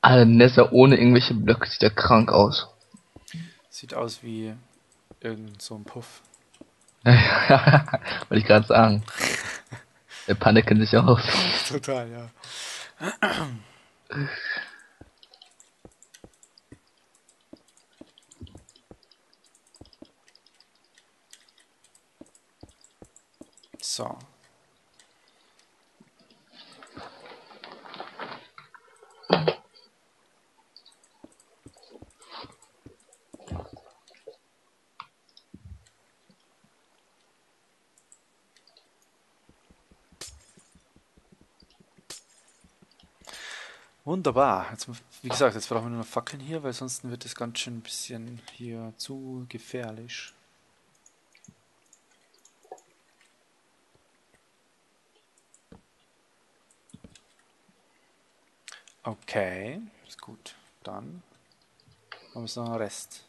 Nether ohne irgendwelche Blöcke sieht ja krank aus. Sieht aus wie irgend so ein Puff. Wollte ich gerade sagen. Der Panik kennt sich aus. Total, ja. So. Wunderbar. Jetzt, wie gesagt, jetzt brauchen wir nur noch Fackeln hier, weil sonst wird es ganz schön ein bisschen hier zu gefährlich. Okay, ist gut. Dann haben wir noch einen Rest.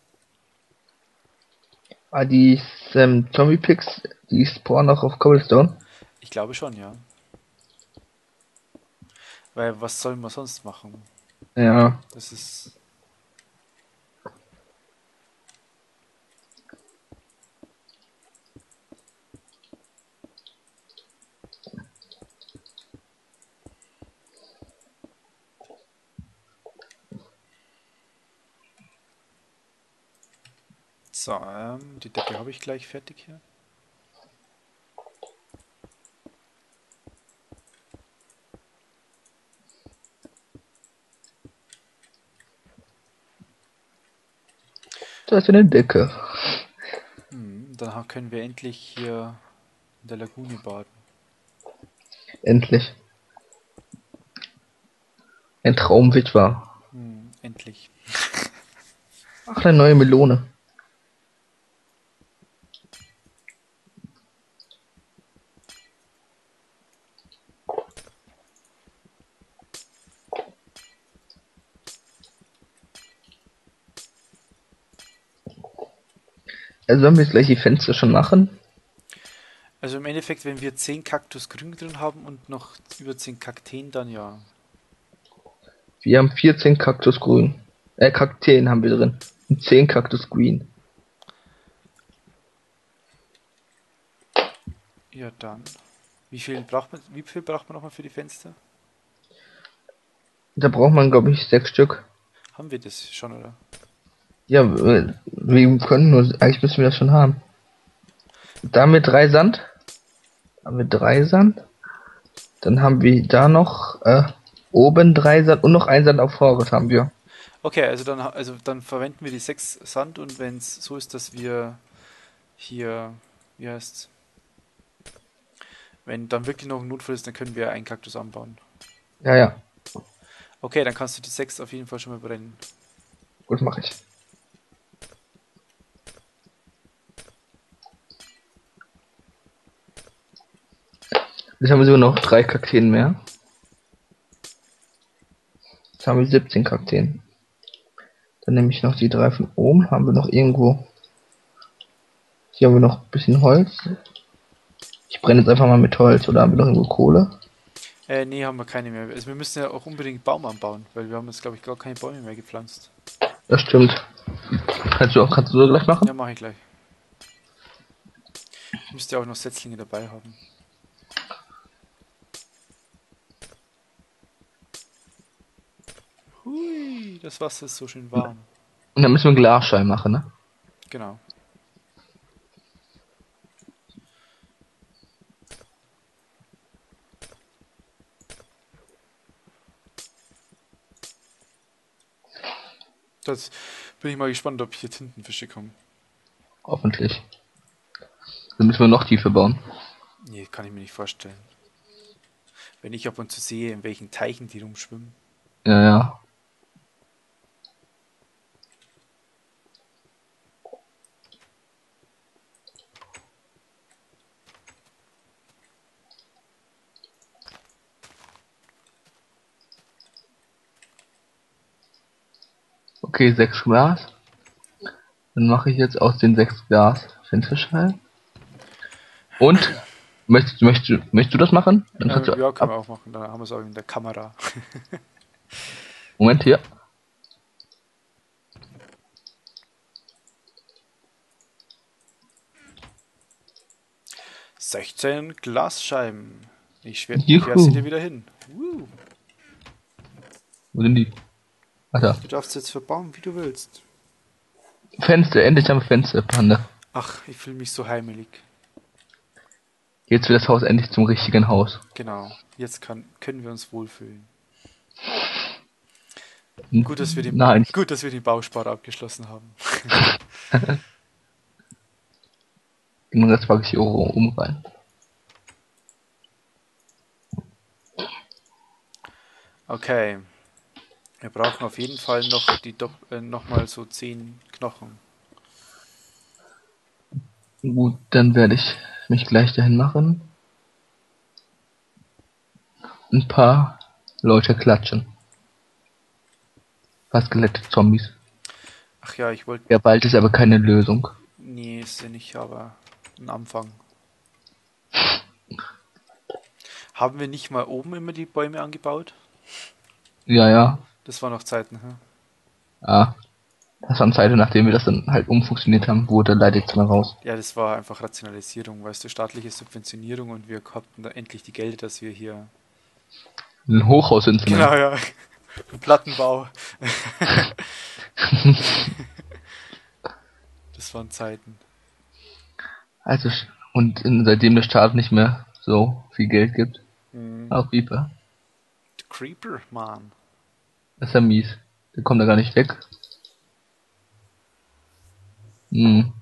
Die Zombie Picks, die spawnen auch auf Cobblestone. Ich glaube schon, ja. Weil was sollen wir sonst machen? Ja. Das ist. So, die Decke habe ich gleich fertig hier. Da ist eine Decke. Dann können wir endlich hier in der Lagune baden. Endlich. Ein Traum wird wahr. Endlich. Ach, eine neue Melone. Also sollen wir jetzt gleich die Fenster schon machen? Also im Endeffekt, wenn wir 10 Kaktus grün drin haben und noch über 10 Kakteen, dann ja. Wir haben 14 Kaktus grün. Kakteen haben wir drin. Und 10 Kaktus green. Ja, dann. Wie viel braucht man nochmal für die Fenster? Da braucht man, glaube ich, 6 Stück. Haben wir das schon, oder? Ja, wir können nur, eigentlich müssen wir das schon haben. Da haben wir 3 Sand. Haben wir 3 Sand. Dann haben wir da noch oben 3 Sand und noch 1 Sand auf Vorrat haben wir. Okay, also dann verwenden wir die 6 Sand und wenn es so ist, dass wir hier, wie heißt's? Wenn dann wirklich noch ein Notfall ist, dann können wir einen Kaktus anbauen. Ja, ja. Okay, dann kannst du die 6 auf jeden Fall schon mal brennen. Gut, mache ich. Jetzt haben wir sogar noch 3 Kakteen mehr. Jetzt haben wir 17 Kakteen. Dann nehme ich noch die 3 von oben. Haben wir noch irgendwo. Hier haben wir noch ein bisschen Holz. Ich brenne jetzt einfach mal mit Holz. Oder haben wir noch irgendwo Kohle? Nee, haben wir keine mehr. Also wir müssen ja auch unbedingt Baum anbauen, weil wir haben jetzt, glaube ich, gar keine Bäume mehr gepflanzt. Das stimmt. Kannst du so gleich machen? Ja, mache ich gleich. Müsst ihr auch noch Setzlinge dabei haben. Hui, das Wasser ist so schön warm. Und dann müssen wir einen Glasscheiben machen, ne? Genau. Das bin ich mal gespannt, ob hier Tintenfische kommen. Hoffentlich. Dann müssen wir noch tiefer bauen. Nee, kann ich mir nicht vorstellen. Wenn ich ab und zu sehe, in welchen Teichen die rumschwimmen. Ja, ja. Okay, 6 Glas. Dann mache ich jetzt aus den 6 Glas Fensterscheiben. Und? Möchtest du das machen? Dann kannst du Ja, können wir ab. auch machen. Dann haben wir es auch in der Kamera. Moment hier. 16 Glasscheiben. Ich werfe Juhu. sie dir wieder hin. Wo sind die? Ach da. Du darfst jetzt verbauen, wie du willst. Fenster, endlich haben wir Fenster, Panda. Ach, ich fühle mich so heimelig. Jetzt wird das Haus endlich zum richtigen Haus. Genau, jetzt können wir uns wohlfühlen. Hm. Gut, dass wir Nein. den Bausparer abgeschlossen haben. Und das packe ich hier oben rein. Okay. Wir brauchen auf jeden Fall noch mal so 10 Knochen. Gut, dann werde ich mich gleich dahin machen. Ein paar Leute klatschen. Paar Skelett-Zombies. Ach ja, ich wollte... Ja, bald ist aber keine Lösung. Nee, ist ja nicht, aber ein Anfang. Haben wir nicht mal oben immer die Bäume angebaut? Ja, ja. Das war noch Zeiten, hm? Ah. Das waren Zeiten, nachdem wir das dann halt umfunktioniert haben, wurde leider jetzt mal raus. Ja, das war einfach Rationalisierung, weißt du, staatliche Subventionierung und wir hatten da endlich die Gelder, dass wir hier... Ein Hochhaus hinzunehmen. Genau, ja. Ein Plattenbau. Das waren Zeiten. Also, seitdem der Staat nicht mehr so viel Geld gibt. Auch Reaper. Creeper, Mann. Das ist ja mies. Der kommt da gar nicht weg. Hm.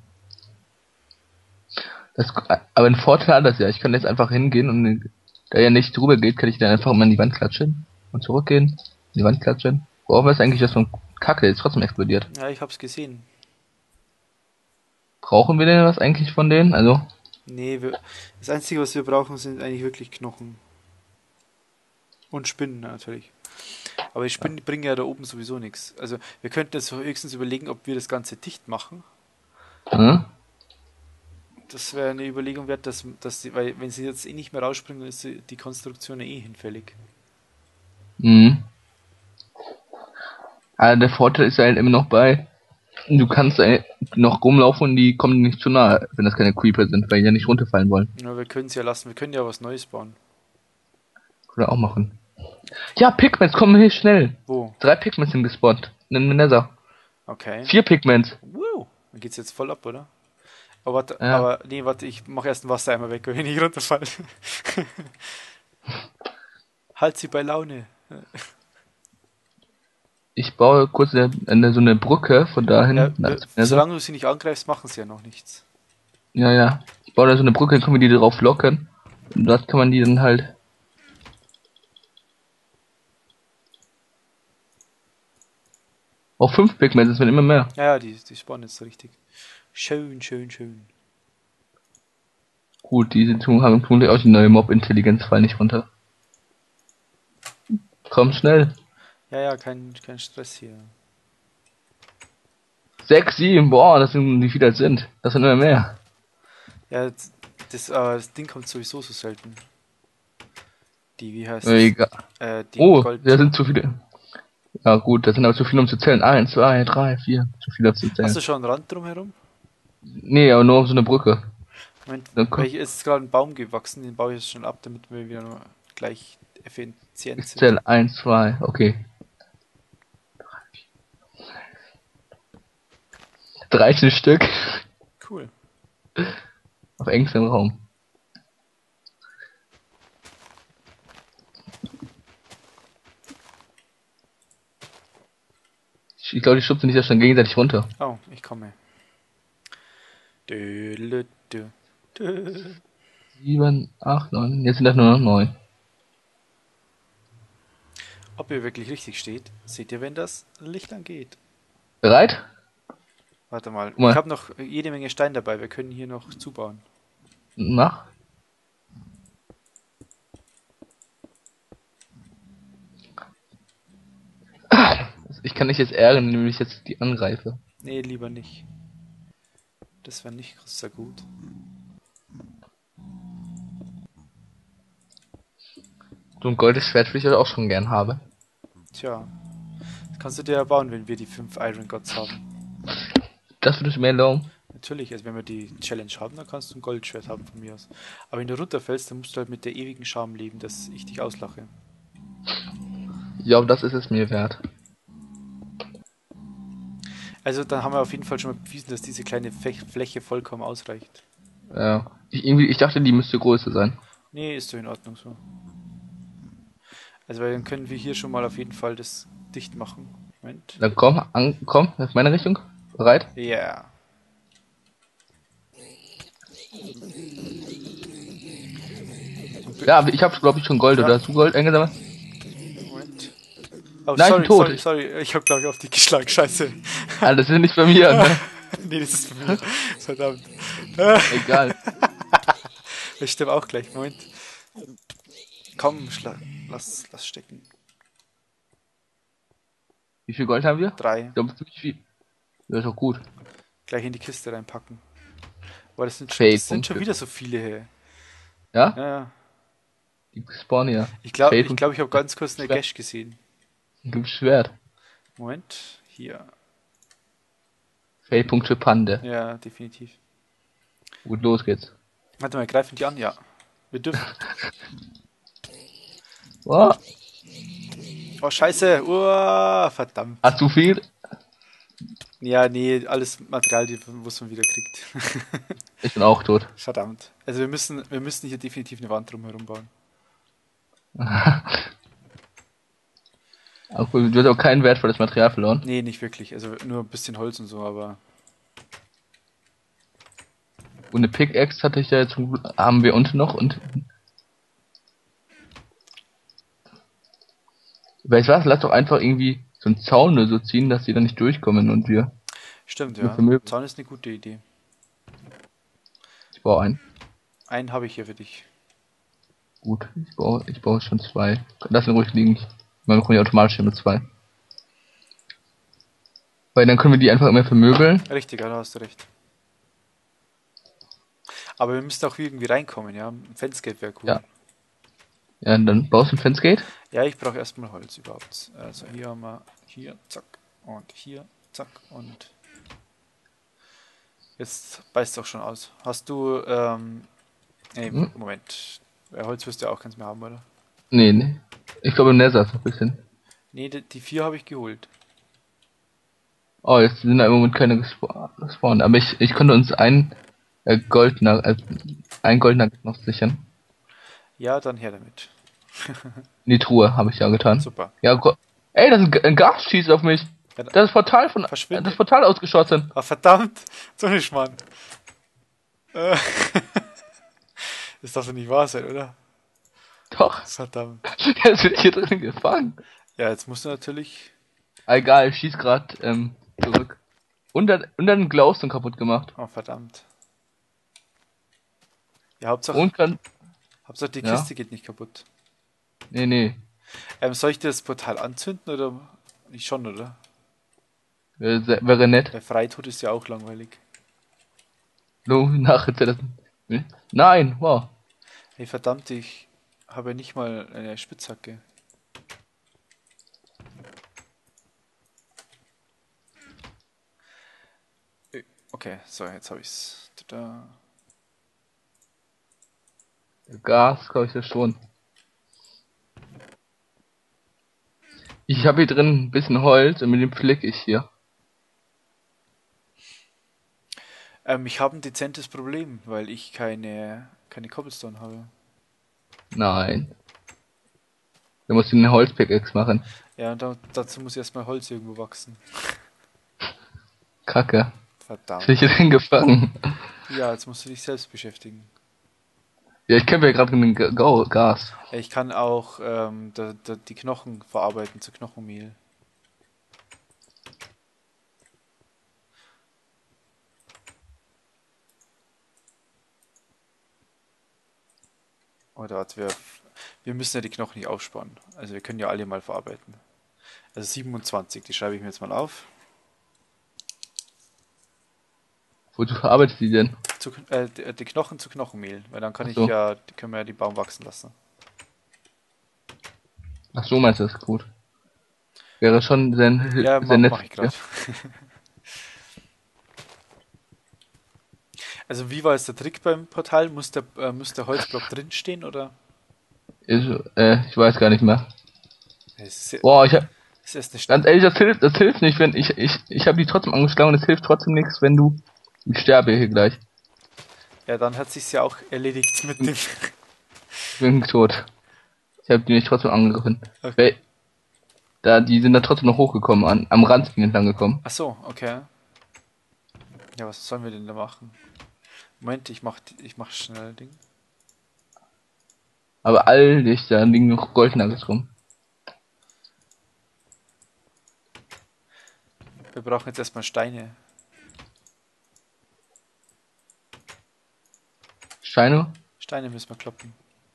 Aber ein Vorteil hat das ja. Ich kann jetzt einfach hingehen und da er nicht drüber geht, kann ich dann einfach mal in die Wand klatschen und zurückgehen, in die Wand klatschen. Worauf ist eigentlich das von Kacke jetzt trotzdem explodiert? Ja, ich hab's gesehen. Brauchen wir denn was eigentlich von denen? Also, Nee, das Einzige, was wir brauchen, sind eigentlich wirklich Knochen. Und Spinnen natürlich. Aber die Spinnen bringen ja da oben sowieso nichts. Also wir könnten jetzt höchstens überlegen, ob wir das Ganze dicht machen. hm? Das wäre eine Überlegung wert, weil wenn sie jetzt eh nicht mehr rausspringen, ist die Konstruktion eh hinfällig. Mhm. Aber der Vorteil ist halt immer noch du kannst noch rumlaufen und die kommen nicht zu nahe, wenn das keine Creeper sind, weil die ja nicht runterfallen wollen. Ja, wir können es ja lassen, wir können ja was Neues bauen. Oder auch machen. Ja, Pigments, kommen hier schnell. Wo? 3 Pigments sind gespawnt. In den Nether. Okay. 4 Pigments. Wow. Dann geht's jetzt voll ab, oder? Aber Ja. warte, ich mache erst einen Wassereimer weg, wenn ich runterfalle. Halt sie bei Laune. Ich baue kurz so eine Brücke von dahin. Ja, zum Nether. solange du sie nicht angreifst, machen sie ja noch nichts. Ja, ja. Ich baue da so eine Brücke, dann können wir die drauf locken. Und dort kann man die dann halt. Auch 5 Pigments, es werden immer mehr. Ja, ja, die spawnen jetzt so richtig. Schön, schön, schön. Gut, tun auch die neue Mob-Intelligenz, fall nicht runter. Komm schnell. Ja, ja, kein Stress hier. 6, 7, boah, das sind wie viele das sind. Das sind immer mehr. Ja, das Ding kommt sowieso so selten. Wie heißt Egal. Die Oh, Gold. da sind zu viele. Ja gut, das sind aber zu viele um zu zählen. 1, 2, 3, 4. Zu viele um zu Hast zählen. du schon einen Rand drumherum? Nee, aber nur um so eine Brücke. Moment, Dann weil hier ist gerade ein Baum gewachsen, den baue ich jetzt schon ab, damit wir wieder nur gleich effizient ich sind. zähle 1, 2, okay. 13 Stück. Cool. Auf engstem Raum. Ich glaube, die schubsen sich ja schon gegenseitig runter. Oh, ich komme. 7, 8, 9. Jetzt sind das nur noch 9. Ob ihr wirklich richtig steht, seht ihr, wenn das Licht angeht. Bereit? Warte mal, Guck mal. ich habe noch jede Menge Stein dabei, wir können hier noch zubauen. Mach. Ich kann dich jetzt ärgern, indem ich jetzt die angreife. Nee, lieber nicht. Das wäre nicht so gut. So ein goldes Schwert will ich halt auch schon gern haben. Tja. Kannst du dir ja bauen, wenn wir die 5 Iron Gods haben. Das würde ich mir erlauben. Natürlich, also wenn wir die Challenge haben, dann kannst du ein Goldschwert haben von mir aus. Aber wenn du runterfällst, dann musst du halt mit der ewigen Scham leben, dass ich dich auslache. Ja, aber das ist es mir wert. Also dann haben wir auf jeden Fall schon mal bewiesen, dass diese kleine Fläche vollkommen ausreicht. Ja. Ich dachte, die müsste größer sein. Nee, ist doch in Ordnung so. Also weil dann können wir hier schon mal auf jeden Fall das dicht machen. Moment. Dann komm, auf meine Richtung. Bereit? Ja. Yeah. Ja, aber ich habe glaube ich schon Gold, Ja. oder hast du Gold eingesammelt? Moment. Oh, Nein, ich bin tot. sorry. Ich hab glaube ich auf dich geschlagen. Scheiße. Ah, das ist nicht bei mir, ne? Nee, das ist von mir. Verdammt. Egal. Ich sterbe auch gleich. Moment. Komm, lass stecken. Wie viel Gold haben wir? 3. Ich glaube ziemlich viel. Ja, ist doch gut. Gleich in die Kiste reinpacken. Boah, das sind schon Punkte. wieder so viele, hey. Ja? Ja. Die spawnen ja. Ich glaube, ich habe ganz kurz eine Gash gesehen. Gibt's Schwert. Moment. Hier. Fail-Punkte Pande. Ja, definitiv. Gut, los geht's. Warte mal, greifen die an? Ja. Wir dürfen. Oh, Oh, scheiße. Verdammt. hast du viel? Ja, nee, alles Material, was man wieder kriegt. Ich bin auch tot. Verdammt. Also wir müssen hier definitiv eine Wand drumherum bauen. Aber du hast auch kein wertvolles Material verloren. Nee, nicht wirklich. Also nur ein bisschen Holz und so, aber. Und eine Pickaxe hatte ich ja jetzt, haben wir unten noch und. Weißt du was? Lass doch einfach irgendwie so einen Zaun oder so ziehen, dass die dann nicht durchkommen und wir. Stimmt, Wir ja. vermögen. Zaun ist eine gute Idee. Ich baue einen. Einen habe ich hier für dich. Gut, ich baue schon 2. Lass ihn ruhig liegen. Man kommt ja automatisch mit 2. Weil dann können wir die einfach immer vermöbeln. Richtig, ja, da hast du recht. Aber wir müssen auch irgendwie reinkommen, ja. Ein Fenskate wäre cool. Ja. Ja, dann baust du ein Fenskate. Ja, ich brauche erstmal Holz überhaupt. Also hier haben wir, hier, zack, und hier, zack, und jetzt beißt es auch schon aus. Hast du, nee, Moment. Holz wirst du ja auch keins mehr haben, oder? Nee. Ich glaube im Nether ist noch ein bisschen. Nee, die 4 habe ich geholt. Oh, jetzt sind da im Moment keine gespawnt. Aber ich konnte uns ein Goldnugget noch sichern. Ja, dann her damit. In die Truhe habe ich ja getan. Super. Ja, ey, das ist ein Gas schießt auf mich. Ja, Das Portal verschwinde. das Portal ausgeschossen. Ah, verdammt! So ein Schmarrn. Das darf doch nicht wahr sein, oder? Doch. Verdammt. Jetzt bin ich hier drin gefangen. Ja, jetzt musst du natürlich. Egal, ich schieß grad zurück. Und dann Glowstone kaputt gemacht. Oh, verdammt. Ja, Hauptsache Und die ja. Kiste geht nicht kaputt. Nee. Soll ich dir das Portal anzünden oder nicht schon, oder? Wäre nett. Weil Freitod ist ja auch langweilig. Nachher das. Nein, wow. Hey, verdammt, ich habe ja nicht mal eine Spitzhacke. Okay, so, jetzt habe ich's. Tada. Gas glaube ich ja schon. Ich habe hier drin ein bisschen Holz und mit dem pflück ich hier. Ich habe ein dezentes Problem, weil ich keine Cobblestone habe. Nein. Da musst du eine Holzpickaxe machen. Ja, und dazu muss erstmal Holz irgendwo wachsen. Kacke. Verdammt. Bin ich hier drin gefangen. Ja, jetzt musst du dich selbst beschäftigen. Ja, ich kämpfe ja gerade mit dem Gas. Ich kann auch die Knochen verarbeiten zu Knochenmehl. Oder warte, wir müssen ja die Knochen nicht aufsparen. Also wir können ja alle mal verarbeiten. Also 27, die schreibe ich mir jetzt mal auf. Wozu verarbeitest du die denn? Die Knochen zu Knochenmehl, weil dann Ach so. können wir ja die Baum wachsen lassen. Ach so, meinst du das? Gut. Wäre schon Ja, sehr mach nett. ich Ja? gerade. Also wie war jetzt der Trick beim Portal? Muss der Holzblock drinstehen oder? Ich weiß gar nicht mehr. Es ist, ja- Boah, es ist eine ganz ehrlich, das hilft nicht, wenn ich habe die trotzdem angeschlagen und es hilft trotzdem nichts, wenn du, ich sterbe hier gleich. Ja, dann hat sich's ja auch erledigt mit dem. Ich bin tot. Ich habe die nicht trotzdem angegriffen. Okay. Weil, die sind da trotzdem noch hochgekommen, am Rand sind die entlang gekommen. Ach so, okay. Ja, was sollen wir denn da machen? Moment, ich mach schnell Ding. Aber all dich, da liegen noch Goldnuggets rum. Wir brauchen jetzt erstmal Steine. Steine? Steine müssen wir kloppen.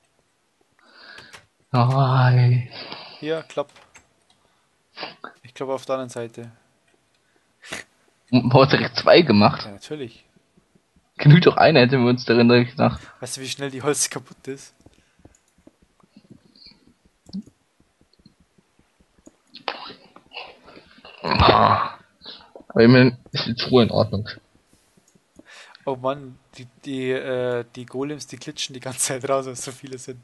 Nein. Hier, klopp. Ich kloppe auf der anderen Seite. Und man hat direkt zwei gemacht. Ja, natürlich. Genügt doch einer, hätten wir uns darin direkt nach. Weißt du, wie schnell die Holz kaputt ist? Ah. Aber ich meine, ist jetzt Ruhe in Ordnung. Oh Mann, die Golems, die glitschen die ganze Zeit raus, weil es so viele sind.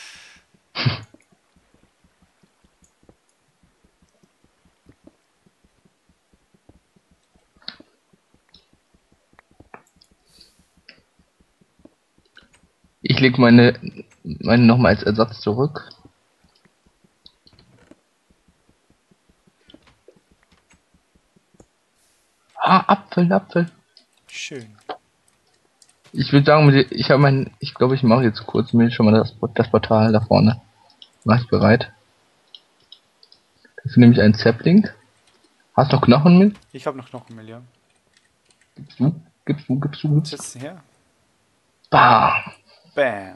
Ich leg meine nochmal als Ersatz zurück. Ah, Apfel. Schön. Ich würde sagen, ich glaube, ich mache jetzt kurz mir schon mal das Portal da vorne. Mach ich bereit. Das ist nämlich ein Sapling. Hast du noch Knochen mit? Ich habe noch Knochenmehl, ja. Gibst du? Setzen her. Bam! Bam.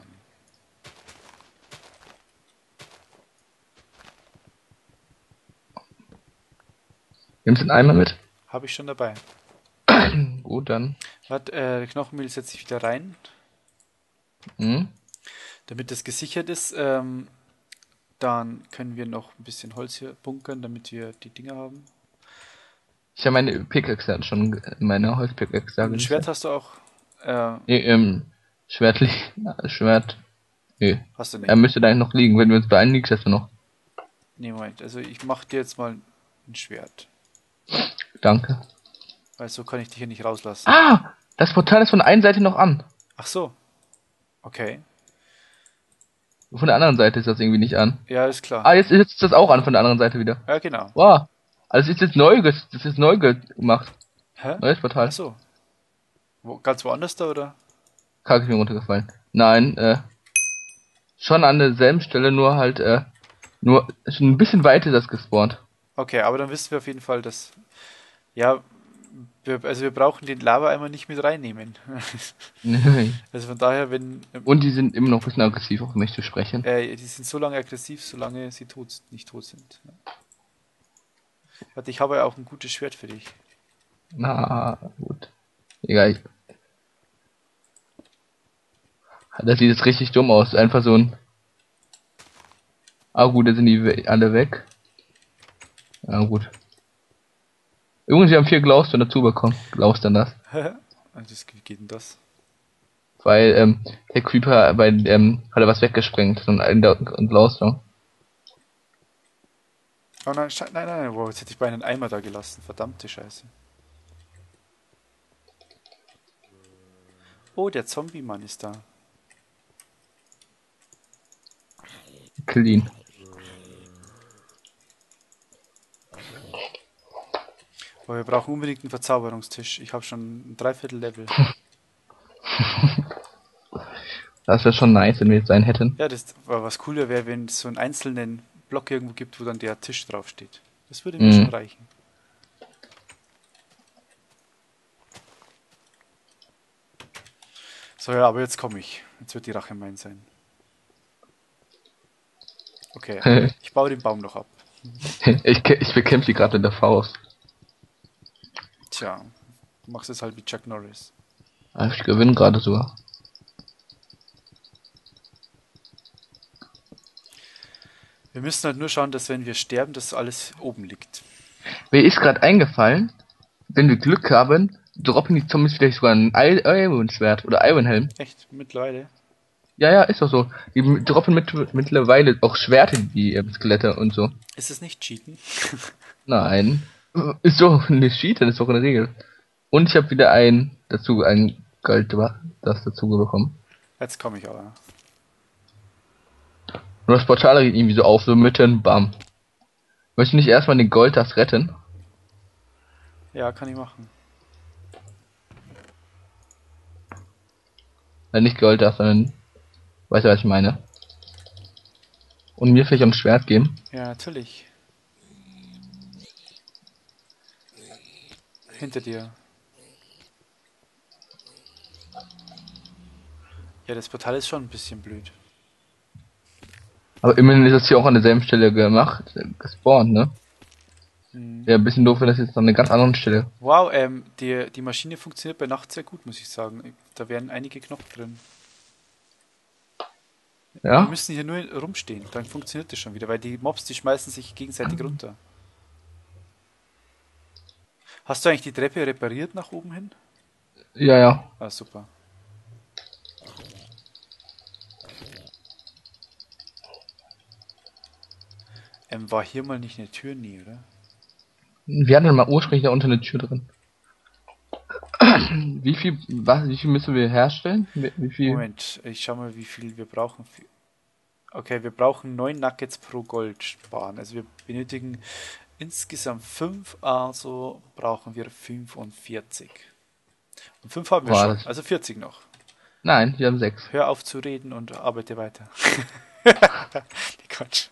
Nimmst den Eimer mit? Habe ich schon dabei. Gut, dann. Warte, Knochenmehl setze ich wieder rein, Hm? damit das gesichert ist. Dann können wir noch ein bisschen Holz hier bunkern, damit wir die Dinger haben. Ich habe meine Pickaxe halt schon, meine Holzpickaxe da Und ein Schwert hast du auch. Nee, Schwert. Nee. Hast du Er nicht. müsste da noch liegen. Wenn wir uns beeilen, liegt das noch. Nee, Moment. Also ich mache dir jetzt mal ein Schwert. Danke. Weil so kann ich dich hier nicht rauslassen. Ah! Das Portal ist von der einen Seite noch an. Ach so. Okay. Von der anderen Seite ist das irgendwie nicht an. Ja, ist klar. Ah, jetzt ist das auch an von der anderen Seite wieder. Ja, genau. Wow. Also das ist neu gemacht. Hä? Neues Portal. Ach so. Ganz woanders da, oder? Kacke ist mir runtergefallen. Nein, schon an derselben Stelle, nur halt, nur schon ein bisschen weiter ist das gespawnt. Okay, aber dann wissen wir auf jeden Fall, dass. Ja, wir brauchen den Lava-Eimer nicht mit reinnehmen. Also von daher, wenn. Und die sind immer noch ein bisschen aggressiv auf mich zu sprechen. Die sind so lange aggressiv, solange sie nicht tot sind. Ja. Warte, ich habe ja auch ein gutes Schwert für dich. Na, gut. Egal. Das sieht jetzt richtig dumm aus. Einfach so ein. Ah gut, da sind die alle weg. Ja gut. Übrigens, wir haben 4 Glowstone dazu bekommen. Glowstone das. Wie geht denn das? Weil, der Creeper hat er was weggesprengt. So ein Glowstone. Oh nein, nein, wow, jetzt hätte ich beinahe einen Eimer da gelassen. Verdammte Scheiße. Oh, der Zombie-Mann ist da. Clean. Aber wir brauchen unbedingt einen Verzauberungstisch. Ich habe schon ein Dreiviertel-Level. Das wäre schon nice, wenn wir jetzt einen hätten. Ja, das war was cooler wäre, wenn es so einen einzelnen Block irgendwo gibt, wo dann der Tisch draufsteht. Das würde mir schon reichen. So, ja, aber jetzt komme ich. Jetzt wird die Rache mein sein. Okay, ich baue den Baum noch ab. Ich bekämpfe sie gerade in der Faust. Tja, du machst es halt wie Chuck Norris. Ich gewinne gerade sogar. Wir müssen halt nur schauen, dass wenn wir sterben, dass alles oben liegt. Mir ist gerade eingefallen, wenn wir Glück haben, droppen die Zombies vielleicht sogar ein Iron Schwert oder Iron Helm. Echt? Mittlerweile? Ja, ja, ist doch so. Die droppen mittlerweile auch Schwerter, die Skelette und so. Ist es nicht Cheaten? Nein. Ist doch eine Cheat, das ist doch eine Regel. Und ich habe wieder ein Gold, das dazu bekommen. Jetzt komme ich aber. Und das Portal geht irgendwie so auf, so mitten, bam. Möchtest du nicht erstmal den Gold das retten? Ja, kann ich machen. Nicht Gold das, sondern, weißt du, was ich meine? Und mir vielleicht ein Schwert geben? Ja, natürlich. Hinter dir. Ja, das Portal ist schon ein bisschen blöd. Aber immerhin ist das hier auch an derselben Stelle gespawnt, ne? Hm. Ja, ein bisschen doof, wenn das jetzt an einer ganz anderen Stelle. Wow, die Maschine funktioniert bei Nacht sehr gut, muss ich sagen. Da wären einige Knopf drin. Wir Ja? müssen hier nur rumstehen, dann funktioniert das schon wieder, weil die Mobs, die schmeißen sich gegenseitig runter. Hast du eigentlich die Treppe repariert nach oben hin? Ja, ja. Ah, super. War hier mal nicht eine Tür? Nie, oder? Wir hatten mal ursprünglich da unten eine Tür drin. Wie viel müssen wir herstellen? Wie viel? Moment, ich schau mal, wie viel wir brauchen. Okay, wir brauchen 9 Nuggets pro Goldbarren. Also wir benötigen insgesamt 5, also brauchen wir 45. Und 5 haben wir Boah, schon, also 40 noch. Nein, wir haben 6. Hör auf zu reden und arbeite weiter. Quatsch.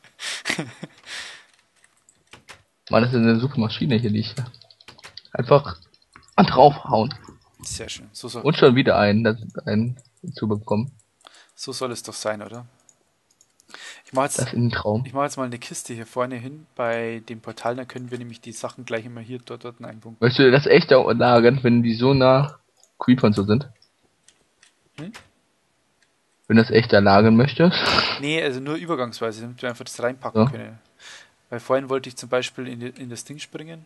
Mann, das ist eine super Maschine hier, die ich einfach draufhauen. Sehr schön. Und schon wieder einen zu bekommen. So soll es doch sein, oder? Ich mache Das ist ein Traum. jetzt mal eine Kiste hier vorne hin bei dem Portal, dann können wir nämlich die Sachen gleich immer hier, dort einbunkern. Möchtest du das echt auch lagern, wenn die so nah Creepern so sind? Hm? Wenn du das echt da lagern möchtest? Nee, also nur übergangsweise, damit wir einfach das reinpacken Ja. können. Weil vorhin wollte ich zum Beispiel in das Ding springen.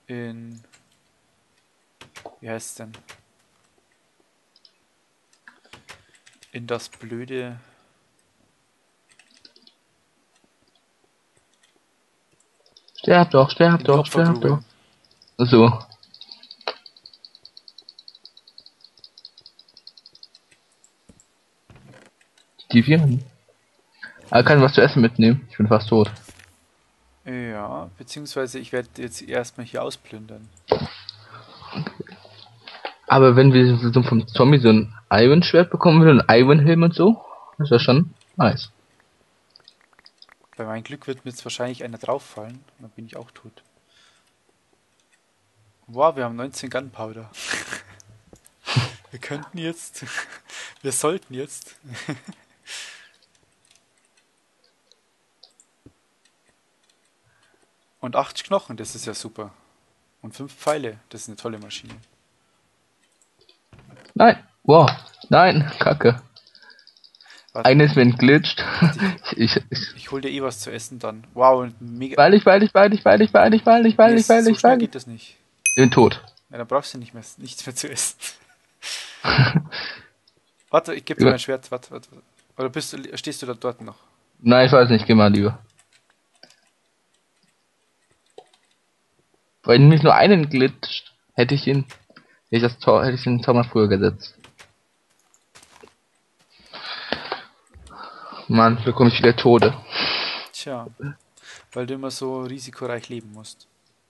Wie heißt es denn? In das blöde. Sterb doch, In sterb die doch, sterb Opfergrube. doch. So. Die Viren. Aber kann ich was zu essen mitnehmen? Ich bin fast tot. Ja, beziehungsweise ich werde jetzt erstmal hier ausplündern. Aber wenn wir so vom Zombie so ein Iron-Schwert bekommen würden, ein Iron-Helm und so, das wäre schon nice. Bei meinem Glück wird mir jetzt wahrscheinlich einer drauffallen. Und dann bin ich auch tot. Wow, wir haben 19 Gunpowder. Wir könnten jetzt. Wir sollten jetzt. Und 8 Knochen, das ist ja super. Und 5 Pfeile, das ist eine tolle Maschine. Nein, wow, nein, Kacke. Warte, Eine ist mir entglitscht. ich hol dir eh was zu essen dann. Wow, und mega. Weil ich. Nee, so schnell geht das nicht. Ich bin tot. Ja, dann brauchst du nichts mehr zu essen. Warte, ich gebe dir mein Schwert. Warte. Oder stehst du da dort noch? Nein, ich weiß nicht, geh mal lieber. Wenn mich nur einen glitscht, hätte ich den Tor mal früher gesetzt. Mann, bekomme ich wieder Tode. Tja, weil du immer so risikoreich leben musst.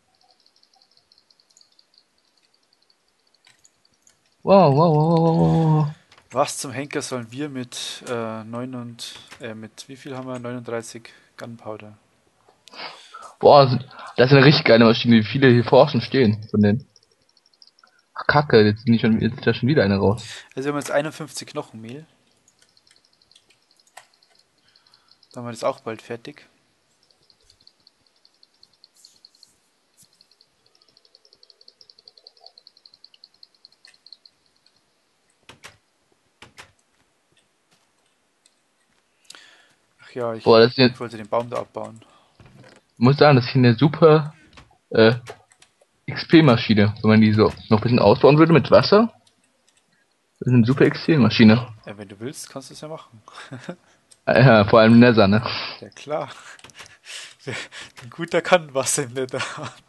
Wow. Was zum Henker sollen wir mit mit wie viel haben wir? 39 Gunpowder. Boah, das ist eine richtig geile Maschine, wie viele hier forschen stehen von denen. Ach, Kacke, jetzt ist da schon wieder eine raus. Also wir haben jetzt 51 Knochenmehl. Dann haben wir das auch bald fertig. Ach ja, ich Boah, das ist hier, wollte den Baum da abbauen. muss sagen, das ist hier eine super äh, XP-Maschine. Wenn man die so noch ein bisschen ausbauen würde mit Wasser, das ist eine super XP-Maschine. Ja, wenn du willst, kannst du es ja machen. Ja, vor allem Nether, ne? Ja klar. Ein guter kann was im Nether.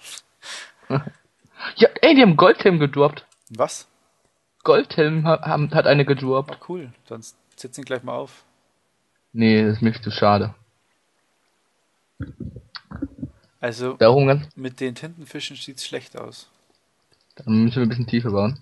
Ja, ey, die haben Goldhelm gedroppt. Was? Goldhelm hat eine Ah, gedroppt. cool. Dann setz ihn gleich mal auf. Nee, das ist mir zu schade. Also, Darum ganz, mit den Tintenfischen sieht's schlecht aus. dann müssen wir ein bisschen tiefer bauen.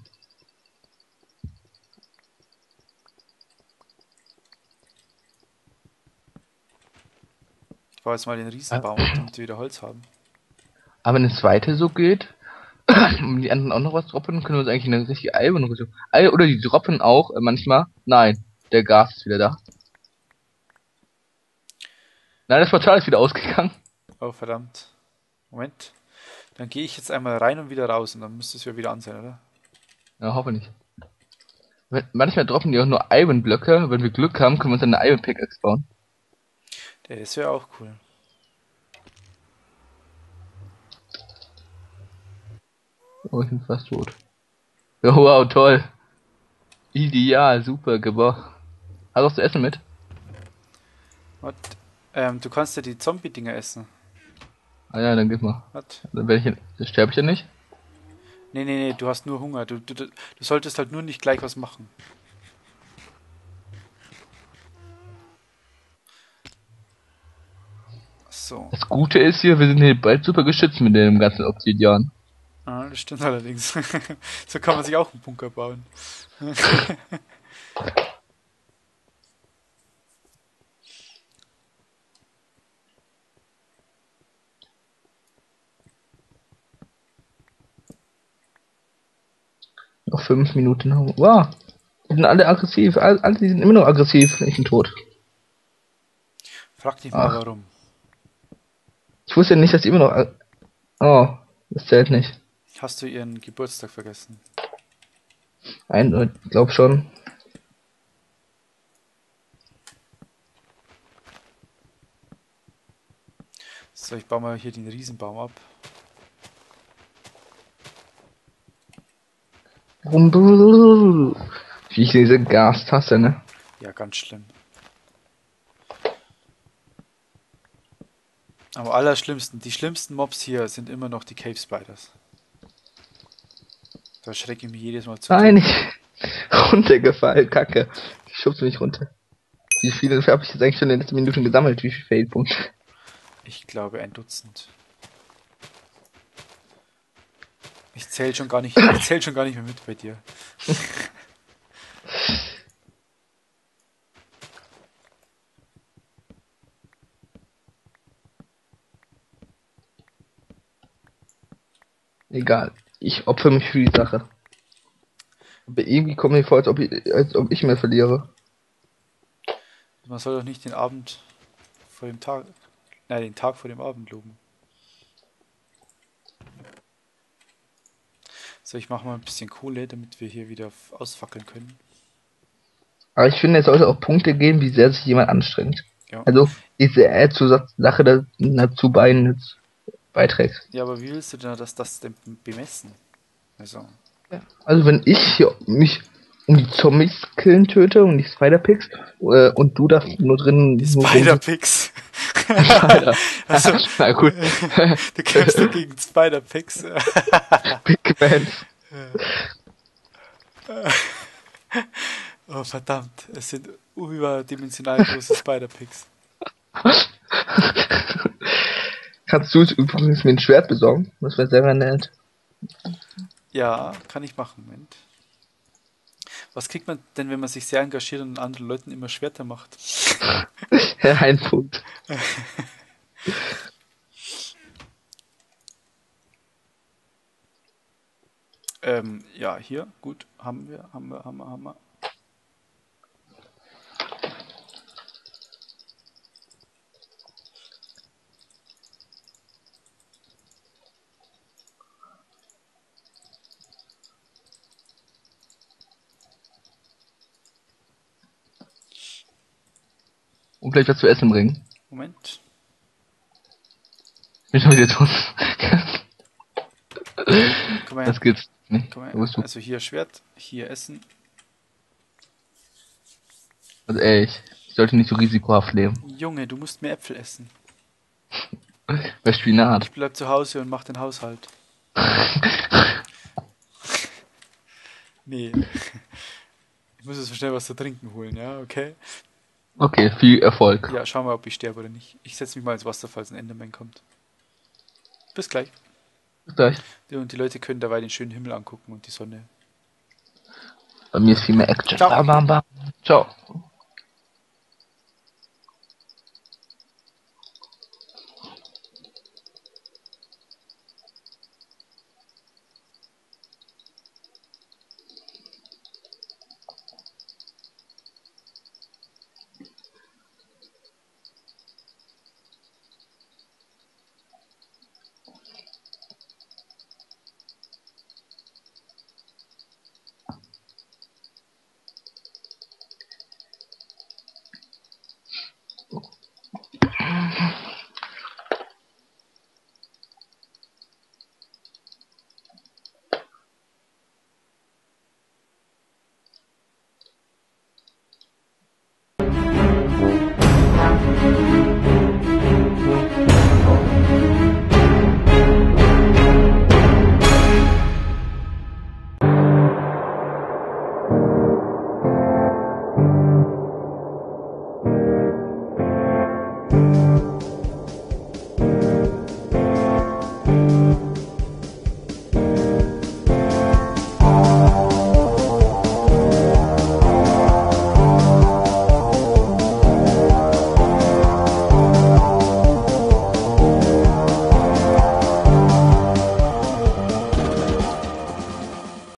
Ich baue jetzt mal den Riesenbaum ab, damit wir wieder Holz haben. Aber wenn es weiter so geht, und die anderen auch noch was droppen, können wir uns eigentlich eine richtige alberne so. Oder die droppen auch manchmal. Nein, der Gas ist wieder da. Nein, das Portal ist wieder ausgegangen. Oh, verdammt. Moment. Dann gehe ich jetzt einmal rein und wieder raus und dann müsste es ja wieder an sein, oder? Ja, hoffe nicht. Manchmal droppen die auch nur Iron-Blöcke. Wenn wir Glück haben, können wir uns dann eine Iron-Pickaxe bauen. Das wäre auch cool. Oh, ich bin fast tot. Ja, wow, toll. Ideal, super, gebaut. Hast du was zu essen mit? What? Du kannst ja die Zombie-Dinger essen. Ah ja, dann gib mal. What? Dann sterbe ich ja nicht. Nee, nee, nee, du hast nur Hunger. Du solltest halt nur nicht gleich was machen. So. Das Gute ist hier, wir sind hier bald super geschützt mit dem ganzen Obsidian. Ah, das stimmt allerdings. So kann man sich auch einen Bunker bauen. Noch 5 Minuten. Wow. Die sind alle aggressiv. Alle, die sind immer noch aggressiv. Ich bin tot. Frag dich mal Ach. warum. Ich wusste ja nicht, dass die immer noch. Oh, das zählt nicht. Hast du ihren Geburtstag vergessen? Glaub schon. So, ich baue mal hier den Riesenbaum ab. Wie ich diese Gastasse, ne? Ja, ganz schlimm. Am allerschlimmsten, die schlimmsten Mobs hier sind immer noch die Cave Spiders. Da schrecke ich mich jedes Mal zu Nein, Tode. ich runtergefallen, Kacke. Ich schubse mich runter. Wie viele habe ich jetzt eigentlich schon in den letzten Minuten gesammelt? Wie viele Failpunkte? Ich glaube ein Dutzend. Ich zähle schon gar nicht, ich zähl schon gar nicht mehr mit bei dir. Egal. Ich opfere mich für die Sache. Aber irgendwie kommt mir vor, als ob ich mehr verliere. Man soll doch nicht den Abend vor dem Tag, nein, den Tag vor dem Abend loben. So, ich mache mal ein bisschen Kohle, damit wir hier wieder ausfackeln können. Aber ich finde, es sollte auch Punkte geben, wie sehr sich jemand anstrengt. Ja. Also, wie sehr er zur Sache dazu beiträgt. Ja, aber wie willst du denn das denn bemessen? Also, Also, wenn ich hier mich um die Zombies killen töte und die Spider-Picks, und du da nur drin... die nur Spider-Picks. Spider. Also, Na gut. du kämpfst ja gegen Spider-Picks. Pigments. Oh, verdammt, es sind überdimensional große Spider-Picks. Kannst du übrigens mir ein Schwert besorgen? Das wäre sehr nett. Ja, kann ich machen, Moment. Was kriegt man denn, wenn man sich sehr engagiert und anderen Leuten immer Schwerter macht? Ein Punkt. Ja, hier, gut, haben wir. Und vielleicht was zu essen bringen. Moment. Ich bin schon wieder tot. Komm mal her. Das geht's nicht. Komm mal Wo her. bist du? Also hier Schwert, hier Essen. Also ehrlich, ich sollte nicht so risikohaft leben. Junge, du musst mehr Äpfel essen. Bei Spinat. Ich bleib zu Hause und mach den Haushalt. Nee. Ich muss jetzt schnell was zu trinken holen, ja, okay? Okay, viel Erfolg. Ja, schauen wir, ob ich sterbe oder nicht. Ich setze mich mal ins Wasser, falls ein Enderman kommt. Bis gleich. Bis gleich. Und die Leute können dabei den schönen Himmel angucken und die Sonne. Bei mir ist viel mehr Action. Ciao. Bam, bam, bam. Ciao.